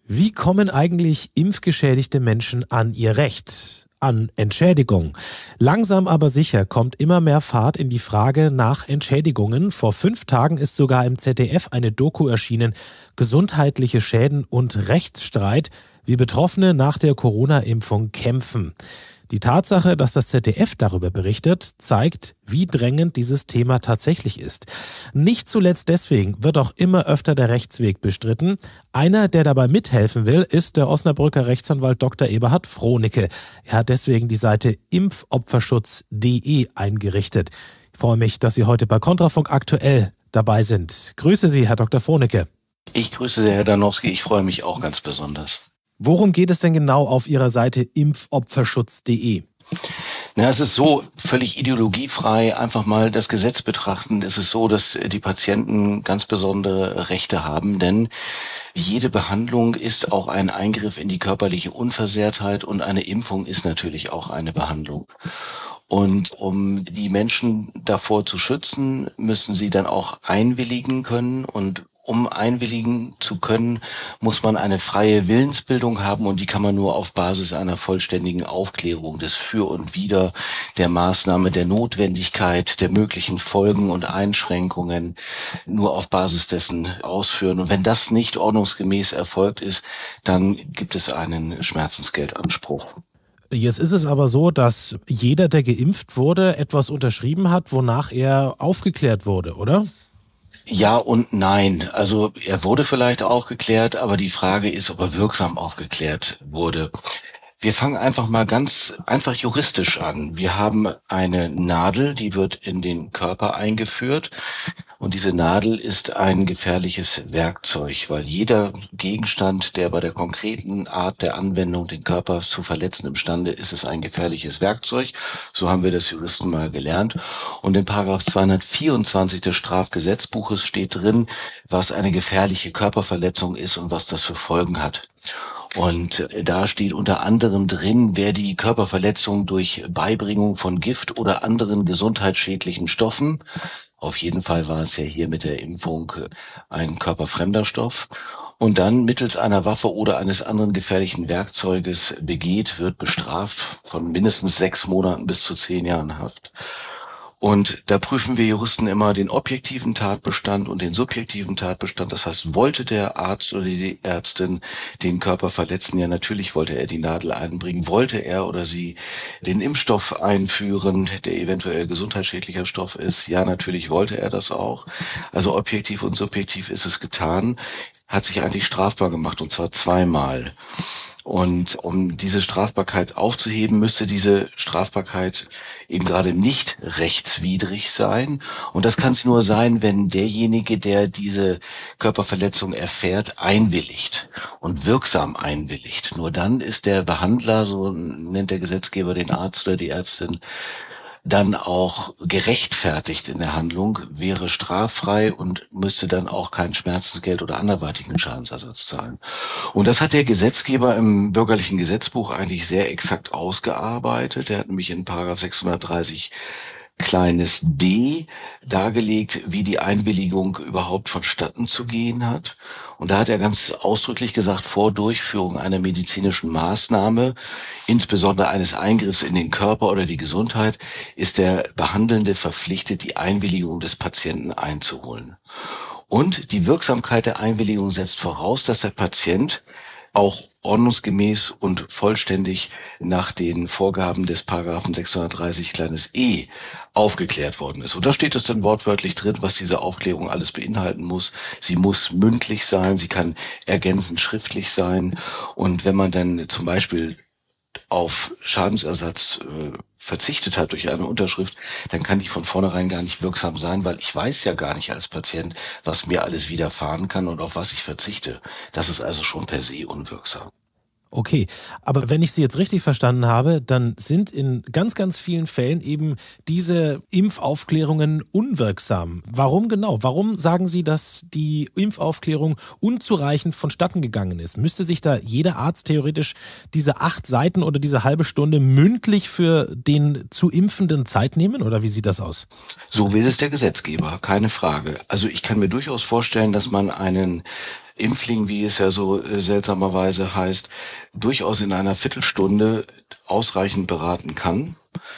Wie kommen eigentlich impfgeschädigte Menschen an ihr Recht? An Entschädigung. Langsam aber sicher kommt immer mehr Fahrt in die Frage nach Entschädigungen. Vor 5 Tagen ist sogar im ZDF eine Doku erschienen. Gesundheitliche Schäden und Rechtsstreit, wie Betroffene nach der Corona-Impfung kämpfen. Die Tatsache, dass das ZDF darüber berichtet, zeigt, wie drängend dieses Thema tatsächlich ist. Nicht zuletzt deswegen wird auch immer öfter der Rechtsweg bestritten. Einer, der dabei mithelfen will, ist der Osnabrücker Rechtsanwalt Dr. Eberhard Frohnecke. Er hat deswegen die Seite impfopferschutz.de eingerichtet. Ich freue mich, dass Sie heute bei Kontrafunk aktuell dabei sind. Grüße Sie, Herr Dr. Frohnecke. Ich grüße Sie, Herr Danowski. Ich freue mich auch ganz besonders. Worum geht es denn genau auf Ihrer Seite impfopferschutz.de? Es ist so, völlig ideologiefrei, einfach mal das Gesetz betrachten. Es ist so, dass die Patienten ganz besondere Rechte haben, denn jede Behandlung ist auch ein Eingriff in die körperliche Unversehrtheit und eine Impfung ist natürlich auch eine Behandlung. Und um die Menschen davor zu schützen, müssen sie dann auch einwilligen können. Und um einwilligen zu können, muss man eine freie Willensbildung haben und die kann man nur auf Basis einer vollständigen Aufklärung des Für und Wider, der Maßnahme, der Notwendigkeit, der möglichen Folgen und Einschränkungen nur auf Basis dessen ausführen. Und wenn das nicht ordnungsgemäß erfolgt ist, dann gibt es einen Schmerzensgeldanspruch. Jetzt ist es aber so, dass jeder, der geimpft wurde, etwas unterschrieben hat, wonach er aufgeklärt wurde, oder? Ja und nein. Also er wurde vielleicht aufgeklärt, aber die Frage ist, ob er wirksam aufgeklärt wurde. Wir fangen einfach mal ganz einfach juristisch an. Wir haben eine Nadel, die wird in den Körper eingeführt und diese Nadel ist ein gefährliches Werkzeug, weil jeder Gegenstand, der bei der konkreten Art der Anwendung den Körper zu verletzen imstande ist, ist ein gefährliches Werkzeug. So haben wir das Juristen mal gelernt. Und in Paragraph 224 des Strafgesetzbuches steht drin, was eine gefährliche Körperverletzung ist und was das für Folgen hat. Und da steht unter anderem drin, wer die Körperverletzung durch Beibringung von Gift oder anderen gesundheitsschädlichen Stoffen, auf jeden Fall war es ja hier mit der Impfung ein körperfremder Stoff, und dann mittels einer Waffe oder eines anderen gefährlichen Werkzeuges begeht, wird bestraft von mindestens 6 Monaten bis zu 10 Jahren Haft. Und da prüfen wir Juristen immer den objektiven Tatbestand und den subjektiven Tatbestand. Das heißt, wollte der Arzt oder die Ärztin den Körper verletzen? Ja, natürlich wollte er die Nadel einbringen. Wollte er oder sie den Impfstoff einführen, der eventuell gesundheitsschädlicher Stoff ist? Ja, natürlich wollte er das auch. Also objektiv und subjektiv ist es getan, hat sich eigentlich strafbar gemacht, und zwar 2-mal. Und um diese Strafbarkeit aufzuheben, müsste diese Strafbarkeit eben gerade nicht rechtswidrig sein. Und das kann es nur sein, wenn derjenige, der diese Körperverletzung erfährt, einwilligt und wirksam einwilligt. Nur dann ist der Behandler, so nennt der Gesetzgeber den Arzt oder die Ärztin, dann auch gerechtfertigt in der Handlung, wäre straffrei und müsste dann auch kein Schmerzensgeld oder anderweitigen Schadensersatz zahlen. Und das hat der Gesetzgeber im bürgerlichen Gesetzbuch eigentlich sehr exakt ausgearbeitet. Er hat nämlich in Paragraph 630 kleines d dargelegt, wie die Einwilligung überhaupt vonstatten zu gehen hat. Und da hat er ganz ausdrücklich gesagt, vor Durchführung einer medizinischen Maßnahme, insbesondere eines Eingriffs in den Körper oder die Gesundheit, ist der Behandelnde verpflichtet, die Einwilligung des Patienten einzuholen. Und die Wirksamkeit der Einwilligung setzt voraus, dass der Patient auch ordnungsgemäß und vollständig nach den Vorgaben des Paragraphen 630 kleines e aufgeklärt worden ist. Und da steht es dann wortwörtlich drin, was diese Aufklärung alles beinhalten muss. Sie muss mündlich sein, sie kann ergänzend schriftlich sein. Und wenn man dann zum Beispiel auf Schadensersatz verzichtet hat durch eine Unterschrift, dann kann die von vornherein gar nicht wirksam sein, weil ich weiß ja gar nicht als Patient, was mir alles widerfahren kann und auf was ich verzichte. Das ist also schon per se unwirksam. Okay, aber wenn ich Sie jetzt richtig verstanden habe, dann sind in ganz, ganz vielen Fällen eben diese Impfaufklärungen unwirksam. Warum genau? Warum sagen Sie, dass die Impfaufklärung unzureichend vonstatten gegangen ist? Müsste sich da jeder Arzt theoretisch diese 8 Seiten oder diese halbe Stunde mündlich für den zu Impfenden Zeit nehmen? Oder wie sieht das aus? So will es der Gesetzgeber, keine Frage. Also ich kann mir durchaus vorstellen, dass man einen Impfling, wie es ja so seltsamerweise heißt, durchaus in einer Viertelstunde ausreichend beraten kann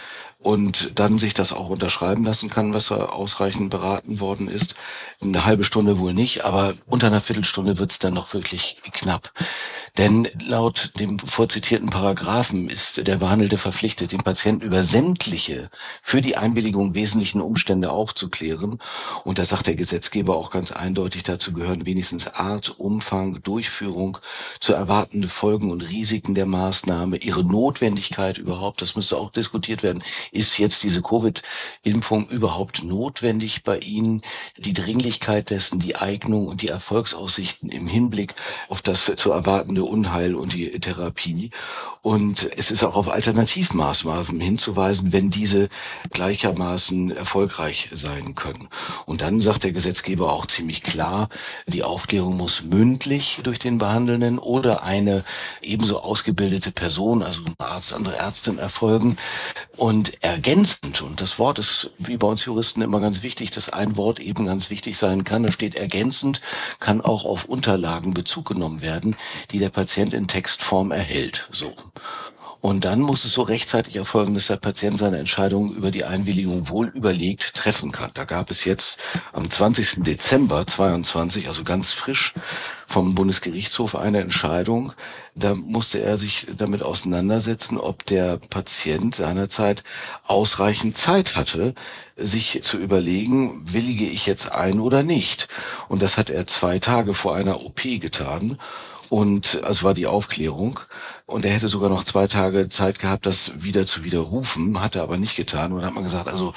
und dann sich das auch unterschreiben lassen kann, was er ausreichend beraten worden ist. Eine halbe Stunde wohl nicht, aber unter einer Viertelstunde wird es dann noch wirklich knapp. Denn laut dem vorzitierten Paragraphen ist der Behandelte verpflichtet, den Patienten über sämtliche für die Einwilligung wesentlichen Umstände aufzuklären. Und da sagt der Gesetzgeber auch ganz eindeutig, dazu gehören wenigstens Art, Umfang, Durchführung, zu erwartende Folgen und Risiken der Maßnahme, ihre Notwendigkeit überhaupt, das müsste auch diskutiert werden. Ist jetzt diese Covid-Impfung überhaupt notwendig bei Ihnen? Die Dringlichkeit dessen, die Eignung und die Erfolgsaussichten im Hinblick auf das zu erwartende Unheil und die Therapie. Und es ist auch auf Alternativmaßnahmen hinzuweisen, wenn diese gleichermaßen erfolgreich sein können. Und dann sagt der Gesetzgeber auch ziemlich klar, die Aufklärung muss mündlich durch den Behandelnden oder eine ebenso ausgebildete Person, also ein Arzt, andere Ärztin erfolgen. Und ergänzend, und das Wort ist wie bei uns Juristen immer ganz wichtig, dass ein Wort eben ganz wichtig sein kann, da steht ergänzend, kann auch auf Unterlagen Bezug genommen werden, die der Patient in Textform erhält. So. Und dann muss es so rechtzeitig erfolgen, dass der Patient seine Entscheidung über die Einwilligung wohl überlegt treffen kann. Da gab es jetzt am 20. Dezember 22, also ganz frisch vom Bundesgerichtshof eine Entscheidung. Da musste er sich damit auseinandersetzen, ob der Patient seinerzeit ausreichend Zeit hatte, sich zu überlegen, willige ich jetzt ein oder nicht. Und das hat er 2 Tage vor einer OP getan. Und also war die Aufklärung. Und er hätte sogar noch 2 Tage Zeit gehabt, das wieder zu widerrufen, hat er aber nicht getan. Und dann hat man gesagt, also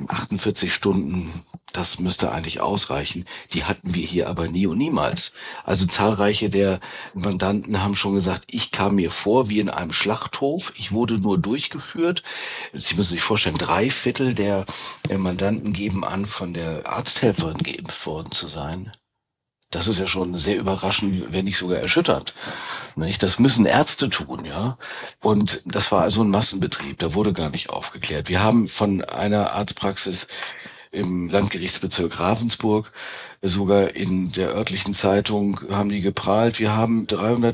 48 Stunden, das müsste eigentlich ausreichen. Die hatten wir hier aber nie und niemals. Also zahlreiche der Mandanten haben schon gesagt, ich kam mir vor wie in einem Schlachthof. Ich wurde nur durchgeführt. Sie müssen sich vorstellen, 3/4 der Mandanten geben an, von der Arzthelferin geimpft worden zu sein. Das ist ja schon sehr überraschend, wenn nicht sogar erschütternd. Nicht? Das müssen Ärzte tun, ja. Und das war also ein Massenbetrieb. Da wurde gar nicht aufgeklärt. Wir haben von einer Arztpraxis im Landgerichtsbezirk Ravensburg, sogar in der örtlichen Zeitung haben die geprahlt, wir haben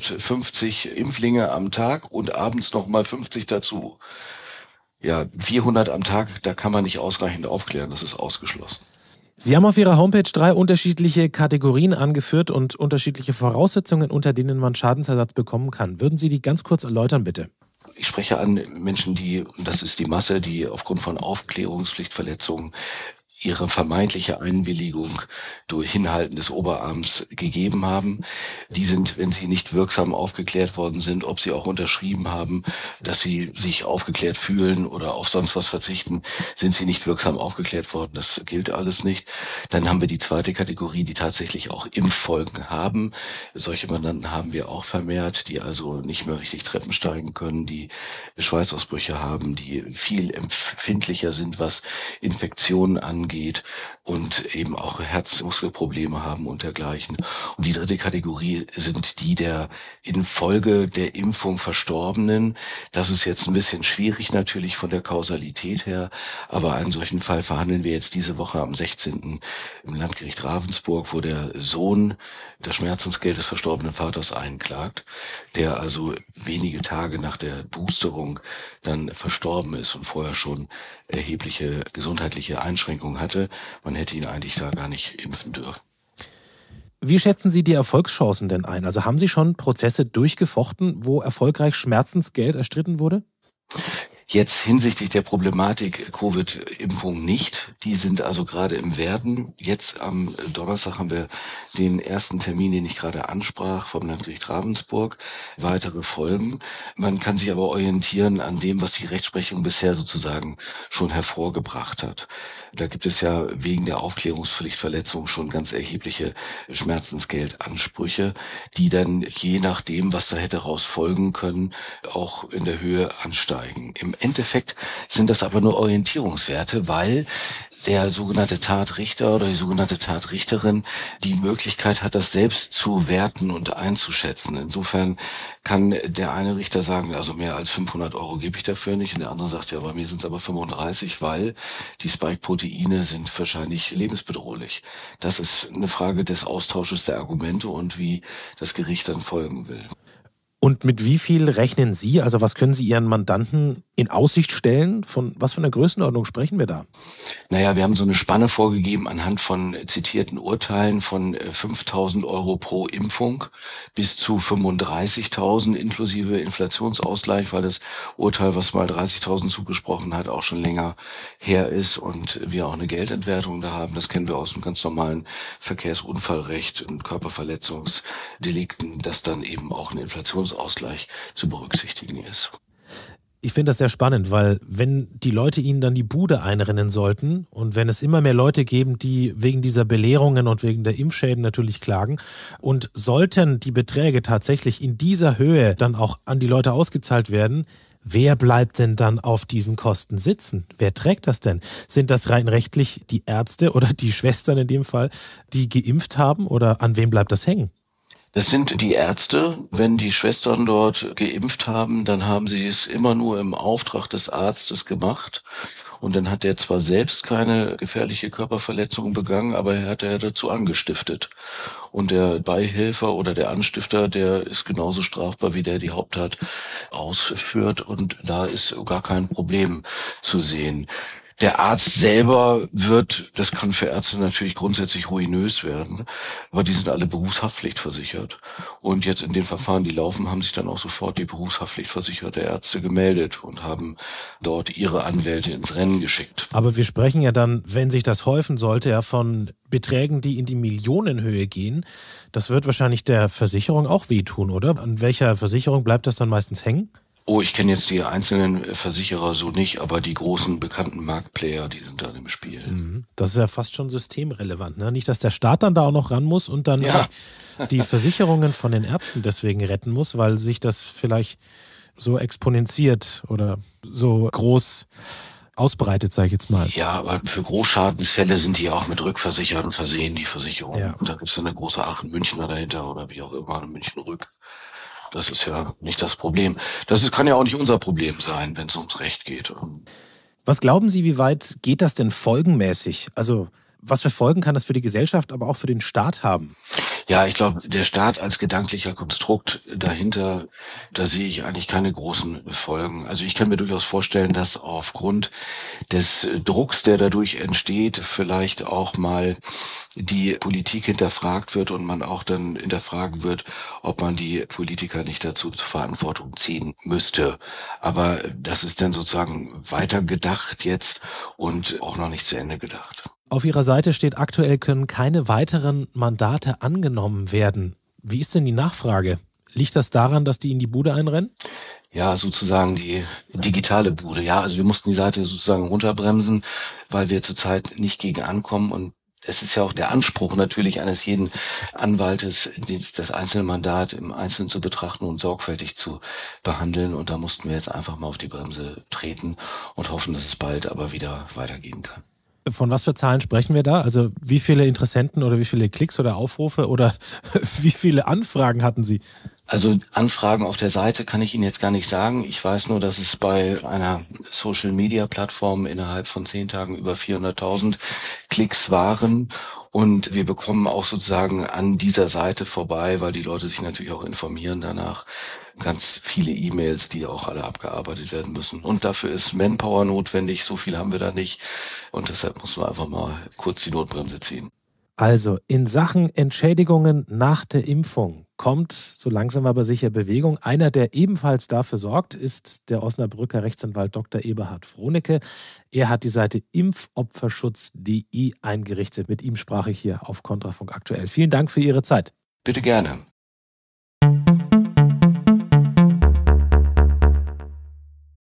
350 Impflinge am Tag und abends nochmal 50 dazu. Ja, 400 am Tag, da kann man nicht ausreichend aufklären, das ist ausgeschlossen. Sie haben auf Ihrer Homepage 3 unterschiedliche Kategorien angeführt und unterschiedliche Voraussetzungen, unter denen man Schadensersatz bekommen kann. Würden Sie die ganz kurz erläutern, bitte? Ich spreche an Menschen, das ist die Masse, die aufgrund von Aufklärungspflichtverletzungen ihre vermeintliche Einwilligung durch Hinhalten des Oberarms gegeben haben. Die sind, wenn sie nicht wirksam aufgeklärt worden sind, ob sie auch unterschrieben haben, dass sie sich aufgeklärt fühlen oder auf sonst was verzichten, sind sie nicht wirksam aufgeklärt worden. Das gilt alles nicht. Dann haben wir die zweite Kategorie, die tatsächlich auch Impffolgen haben. Solche Mandanten haben wir auch vermehrt, die also nicht mehr richtig Treppen steigen können, die Schweißausbrüche haben, die viel empfindlicher sind, was Infektionen angeht und eben auch Herzmuskelprobleme haben und dergleichen. Und die dritte Kategorie sind die der infolge der Impfung Verstorbenen. Das ist jetzt ein bisschen schwierig natürlich von der Kausalität her, aber einen solchen Fall verhandeln wir jetzt diese Woche am 16. im Landgericht Ravensburg, wo der Sohn das Schmerzensgeld des verstorbenen Vaters einklagt, der also wenige Tage nach der Boosterung dann verstorben ist und vorher schon erhebliche gesundheitliche Einschränkungen hatte. Man hätte ihn eigentlich da gar nicht impfen dürfen. Wie schätzen Sie die Erfolgschancen denn ein? Also haben Sie schon Prozesse durchgefochten, wo erfolgreich Schmerzensgeld erstritten wurde? Jetzt hinsichtlich der Problematik Covid-Impfung nicht. Die sind also gerade im Werden. Jetzt am Donnerstag haben wir den ersten Termin, den ich gerade ansprach, vom Landgericht Ravensburg. Weitere folgen. Man kann sich aber orientieren an dem, was die Rechtsprechung bisher sozusagen schon hervorgebracht hat. Da gibt es ja wegen der Aufklärungspflichtverletzung schon ganz erhebliche Schmerzensgeldansprüche, die dann je nachdem, was da hätte raus folgen können, auch in der Höhe ansteigen. Im Endeffekt sind das aber nur Orientierungswerte, weil der sogenannte Tatrichter oder die sogenannte Tatrichterin die Möglichkeit hat, das selbst zu werten und einzuschätzen. Insofern kann der eine Richter sagen, also mehr als 500 Euro gebe ich dafür nicht, und der andere sagt, ja, bei mir sind es aber 35, weil die Spike-Proteine sind wahrscheinlich lebensbedrohlich. Das ist eine Frage des Austausches der Argumente und wie das Gericht dann folgen will. Und mit wie viel rechnen Sie, also was können Sie Ihren Mandanten in Aussicht stellen? Von was für einer Größenordnung sprechen wir da? Naja, wir haben so eine Spanne vorgegeben anhand von zitierten Urteilen von 5.000 Euro pro Impfung bis zu 35.000 inklusive Inflationsausgleich, weil das Urteil, was mal 30.000 zugesprochen hat, auch schon länger her ist und wir auch eine Geldentwertung da haben. Das kennen wir aus dem ganz normalen Verkehrsunfallrecht und Körperverletzungsdelikten, dass dann eben auch ein Inflationsausgleich zu berücksichtigen ist. Ich finde das sehr spannend, weil wenn die Leute Ihnen dann die Bude einrennen sollten und wenn es immer mehr Leute geben, die wegen dieser Belehrungen und wegen der Impfschäden natürlich klagen und sollten die Beträge tatsächlich in dieser Höhe dann auch an die Leute ausgezahlt werden, wer bleibt denn dann auf diesen Kosten sitzen? Wer trägt das denn? Sind das rein rechtlich die Ärzte oder die Schwestern in dem Fall, die geimpft haben, oder an wem bleibt das hängen? Das sind die Ärzte. Wenn die Schwestern dort geimpft haben, dann haben sie es immer nur im Auftrag des Arztes gemacht. Und dann hat er zwar selbst keine gefährliche Körperverletzung begangen, aber er hat ja dazu angestiftet. Und der Beihilfer oder der Anstifter, der ist genauso strafbar, wie der die Haupttat ausführt. Und da ist gar kein Problem zu sehen. Der Arzt selber das kann für Ärzte natürlich grundsätzlich ruinös werden, aber die sind alle berufshaftpflichtversichert. Und jetzt in den Verfahren, die laufen, haben sich dann auch sofort die berufshaftpflichtversicherte Ärzte gemeldet und haben dort ihre Anwälte ins Rennen geschickt. Aber wir sprechen ja dann, wenn sich das häufen sollte, ja von Beträgen, die in die Millionenhöhe gehen. Das wird wahrscheinlich der Versicherung auch wehtun, oder? An welcher Versicherung bleibt das dann meistens hängen? Oh, ich kenne jetzt die einzelnen Versicherer so nicht, aber die großen bekannten Marktplayer, die sind da im Spiel. Das ist ja fast schon systemrelevant, ne? Nicht, dass der Staat dann da auch noch ran muss und dann die Versicherungen von den Ärzten deswegen retten muss, weil sich das vielleicht so exponentiert oder so groß ausbreitet, sage ich jetzt mal. Ja, aber für Großschadensfälle sind die auch mit Rückversicherten versehen, die Versicherungen. Ja. Und da gibt es eine große Aachen-Münchner dahinter oder wie auch immer, eine München-Rück. Das ist ja nicht das Problem. Kann ja auch nicht unser Problem sein, wenn es ums Recht geht. Was glauben Sie, wie weit geht das denn folgenmäßig? Also was für Folgen kann das für die Gesellschaft, aber auch für den Staat haben? Ja, ich glaube, der Staat als gedanklicher Konstrukt dahinter, da sehe ich eigentlich keine großen Folgen. Also ich kann mir durchaus vorstellen, dass aufgrund des Drucks, der dadurch entsteht, vielleicht auch mal die Politik hinterfragt wird und man auch dann hinterfragen wird, ob man die Politiker nicht dazu zur Verantwortung ziehen müsste. Aber das ist dann sozusagen weitergedacht jetzt und auch noch nicht zu Ende gedacht. Auf Ihrer Seite steht, aktuell können keine weiteren Mandate angenommen werden. Wie ist denn die Nachfrage? Liegt das daran, dass die in die Bude einrennen? Ja, sozusagen die digitale Bude. Ja, also wir mussten die Seite sozusagen runterbremsen, weil wir zurzeit nicht gegen ankommen. Und es ist ja auch der Anspruch natürlich eines jeden Anwaltes, das einzelne Mandat im Einzelnen zu betrachten und sorgfältig zu behandeln. Und da mussten wir jetzt einfach mal auf die Bremse treten und hoffen, dass es bald aber wieder weitergehen kann. Von was für Zahlen sprechen wir da? Also wie viele Interessenten oder wie viele Klicks oder Aufrufe oder wie viele Anfragen hatten Sie? Also Anfragen auf der Seite kann ich Ihnen jetzt gar nicht sagen. Ich weiß nur, dass es bei einer Social-Media-Plattform innerhalb von 10 Tagen über 400.000 Klicks waren. Und wir bekommen auch sozusagen an dieser Seite vorbei, weil die Leute sich natürlich auch informieren danach, ganz viele E-Mails, die auch alle abgearbeitet werden müssen. Und dafür ist Manpower notwendig, so viel haben wir da nicht. Und deshalb müssen wir einfach mal kurz die Notbremse ziehen. Also in Sachen Entschädigungen nach der Impfung kommt so langsam aber sicher Bewegung. Einer, der ebenfalls dafür sorgt, ist der Osnabrücker Rechtsanwalt Dr. Eberhard Frohnecke. Er hat die Seite impfopferschutz.de eingerichtet. Mit ihm sprach ich hier auf Kontrafunk aktuell. Vielen Dank für Ihre Zeit. Bitte gerne.